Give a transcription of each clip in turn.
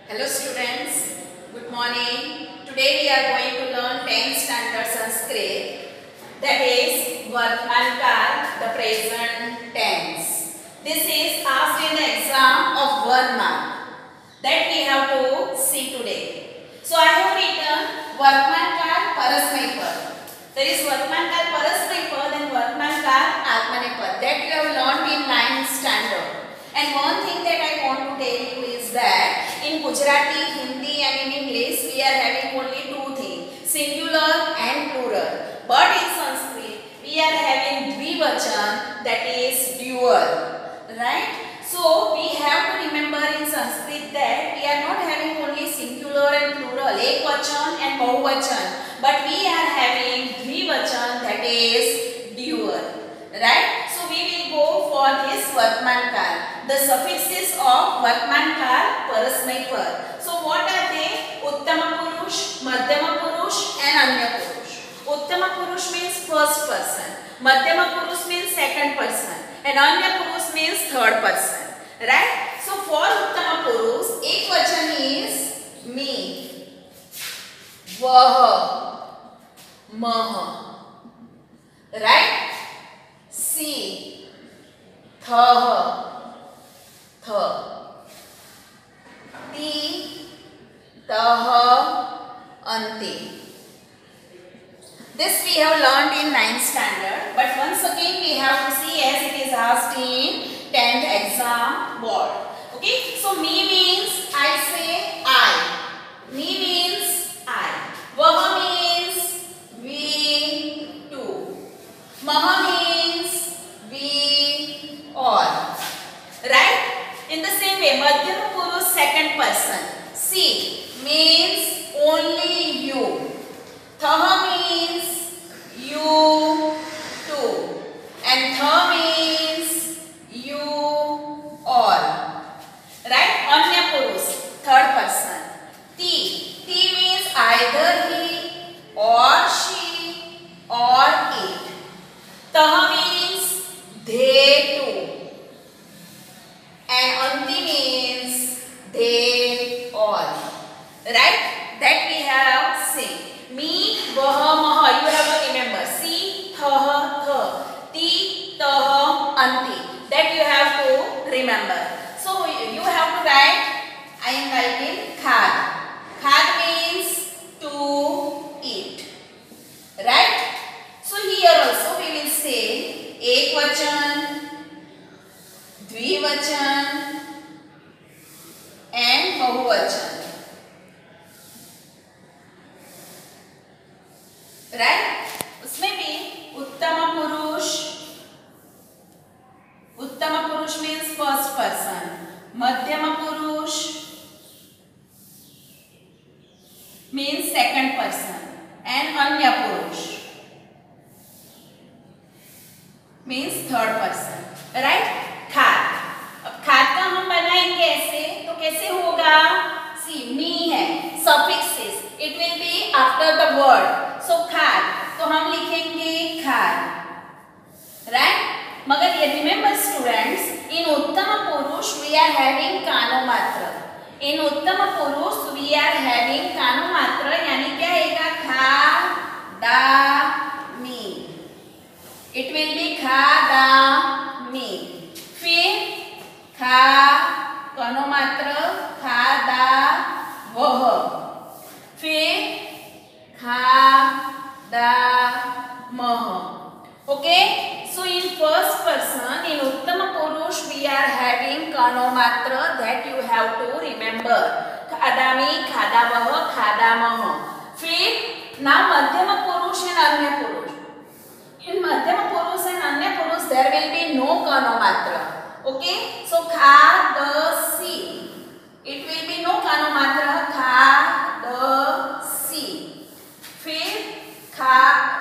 Hello students, good morning. Today we are going to learn 10th standard Sanskrit, that is Vartman Kal, the present tense. This is asked in the exam of 1 mark that we have to see today. So I have written Vartman Kal Parasmay Pad. There is Vartman Kal Parasmay Pad and Vartman Kal Agmaney Pad that you have learned in 9th standard. And one thing that I want to tell you is that in Gujarati, Hindi and in English we are having only two things, singular and plural. But in Sanskrit we are having dvivachan, that is dual. Right? So we have to remember in Sanskrit that we are not having only singular and plural, ekvachan and bahuvachan, but we are having dvivachan, that is dual. Right? So we will go for this Vartman Kal. The suffixes of Vartman Kal Parasmay Pad. So what are they? Uttama Purush, Madhyama Purush and Anya Purush. Uttama Purush means first person. Madhyama Purush means second person. And Anya Purush means third person. Right? So for Uttama Purush, ekvachan is me, vah, mah. Right? Si, thah, th, ti, tah, anti. This we have learned in 9th standard, but once again we have to see as it is asked in 10th exam board. Okay, so me means I say I. Me means I. Vah means we two. Mah means we all. Right? In the same way, Madhyama Purush second person. Si means only you. Tha means you too. And tha means you all. Right? Anya Purush third person. Ti means either he or she or it. Tah means they too. And anti means they all. Right? That we have seen. Me, vah, maha. You have to remember. Si, thah, th. Ti, tah, anti. That you have to remember. So you have to write. I am writing khad. Khad means to eat. Right? So here also we will say ekvachan, dvivachan and bahuvachan. Right? उसमें भी उत्तम पुरुष means first person, मध्यम पुरुष means second person and anya purush means third person. Right? खाद. अब खाद का हम बनाएंगे ऐसे, तो कैसे होगा? See, me है, suffixes. It will be after the word. So खाद. तो हम लिखेंगे खाद. Right? मगर ये remember students, in उत्तम पुरुष we are having कानो मात्र. In उत्तम पुरुष we are having कानो मात्र, यानी क्या आएगा? खा, दा, मी. It will be खा, दा, मी. फिर खा, कानो मात्र, खा, दा, वह. फिर खा, दा, मह. Okay? So in first person, in Uttama Purush, we are having Kano Matra, that you have to remember. Khadami, Khadavah, Khadamah. Fifth, now Madhyama Purush and Anya Purush. In Madhyama Purush and Anya Purush, there will be no Kano Matra. Okay? So Kha, the, si. It will be no Kano Matra. Kha, the, si. Fifth, Kha,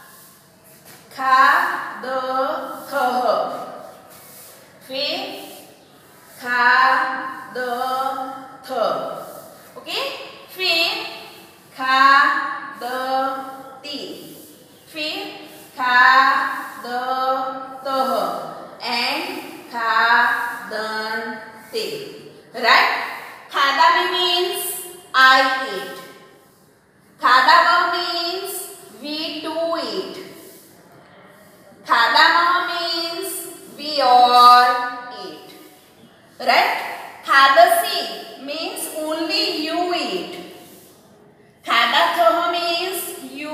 खा, द, थ. फिर खा, द, थ. Okay? फिर खा, the, ती. फिर खा, द, तह. एंड खा, दन, ते. Right? Khada means I eat. Khada means we two eat. Khada means we all eat. Right? Khadasi means only you eat. Khada means you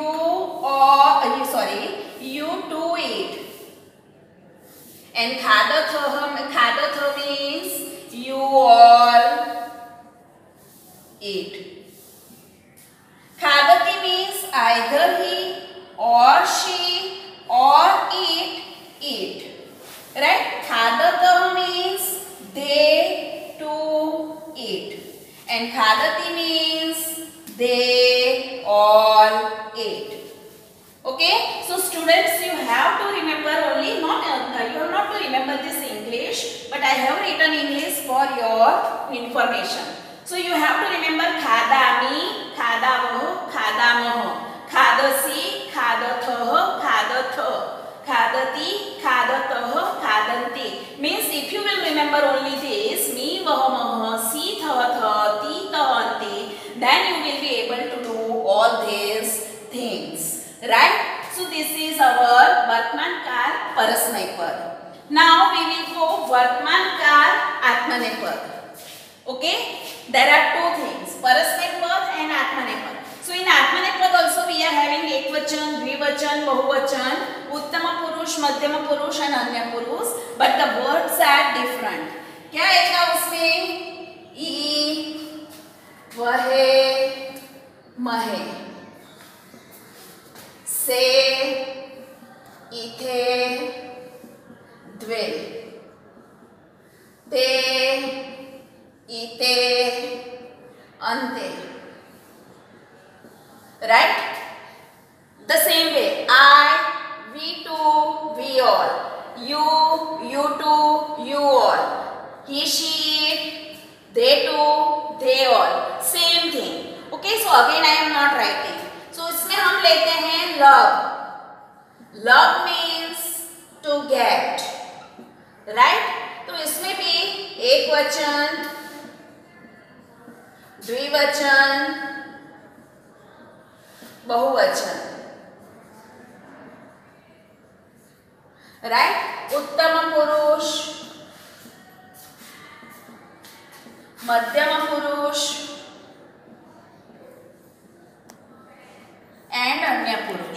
two eat. And khada means you all eat. Khadati means either he or she or eat. Right? Khadata means they too eat. And khadati means they all eat. Okay? So students, you have to remember only, you have not to remember this English, but I have written English for your information. So you have to remember khadami, khadamaho, khadamaho, khadasi, khadatho, khadatho, khadati, khadataho, khadanti. Means if you will remember only this, mi, vah, mah, si, tha, tha, ti, ta, anti, then you will be able to do all these things. Right? So this is our Vartman Kal Parasmay Pad. Now we will go Vartman Kal Atmane Pad. Okay? There are two things, Parasmay Pad and Atmane Pad. So in Atmane Pad also we are having Ekvachan, Dvivachan, Bahuvachan, Uttama Purush, Madhyama Purush and Anya Purush, but the words are different. क्या आएगा उसमें? ई, वहे, महे, से, इथे, द्वे, ते, इते, अंते. Right? The same way. I, we two, we all. You two, you all. He, she, they two, they all. Same thing. Okay, so again I am not writing. So इसमें हम लेते हैं love. Love means to get. Right? तो इसमें भी एक वचन, द्विवचन, बहुवचन. Right? उत्तम पुरुष, मध्यम पुरुष and अन्य पुरुष.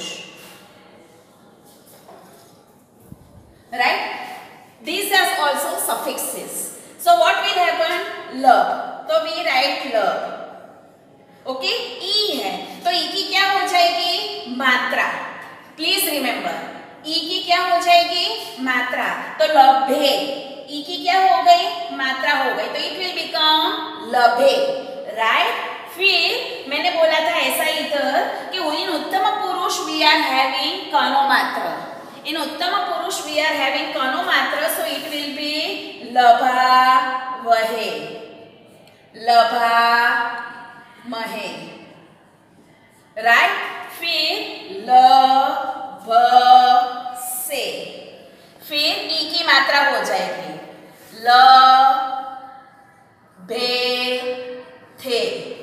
Right? These are also suffixes. So what will happen? Love. So we write love. Okay, ई है तो ई की क्या हो जाएगी? मात्रा. प्लीज रिमेंबर, ई की क्या हो जाएगी? मात्रा. तो लभे, ई की क्या हो गई? मात्रा हो गई, तो इट विल बिकम लभे. राइट? फिर मैंने बोला था ऐसा इधर कि इन उत्तम पुरुष वी आर हैविंग कनो मात्रा. इन उत्तम पुरुष वी आर हैविंग कनो मात्रा, सो इट विल बी लभा वहे, लभा महे. राइट? फिर ल, भ, से. फिर ई की मात्रा हो जाएगी ल, भे, थे.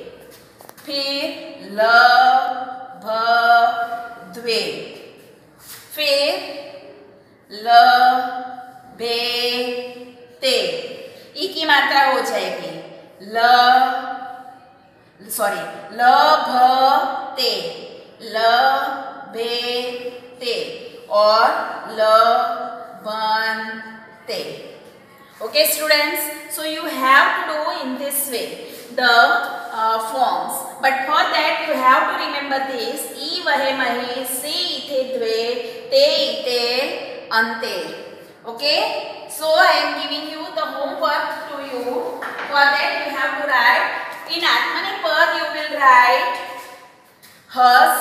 फिर ल, भ, द्वे. फिर ल, भे, ते. ई की मात्रा हो जाएगी ल, सॉरी, ल, भ, ते, ल, भे, ते और ल, बन, ते. Okay students, so you have to do in this way the forms, but for that you have to remember this: ई, वहे, महे, से, इथे, द्वे, ते, इते, अंते. Okay, so I am giving you the homework to you. For that you have to write. In Atmane Pad you will write has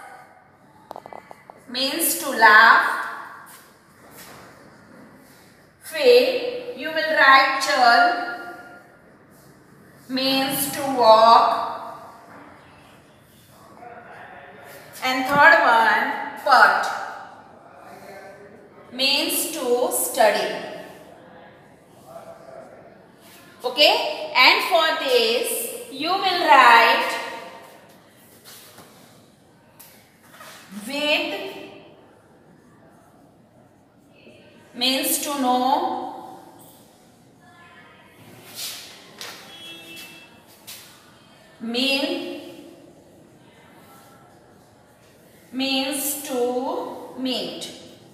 means to laugh. फिर you will write chal means to walk, and third one pat means to study. Okay, and for this you will write with means to know, mean means to meet.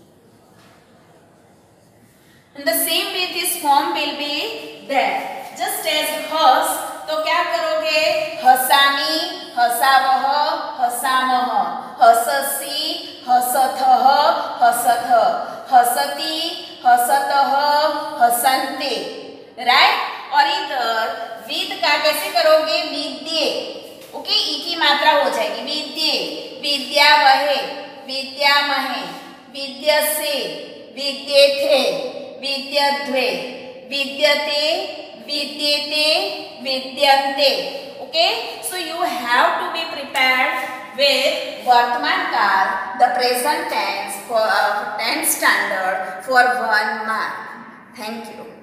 And the same way this form will be there. Just as हस, तो क्या करोगे? हसामी, हसावह, हसामह, हससि, हसथः, हसथ, हसति, हसतः, हसन्ते, राइट? और इधर विद का कैसे करोगे? विद्ये, ओके, ई की मात्रा हो जाएगी, विद्ये, विद्यावहे, विद्यामहे, विद्यसे, विद्येथे, विद्यध्वे, विद्यते, विद्येते, विद्यन्ते. Okay, so you have to be prepared with Vartaman Kal, the present tense for 10th standard for 1 mark. Thank you.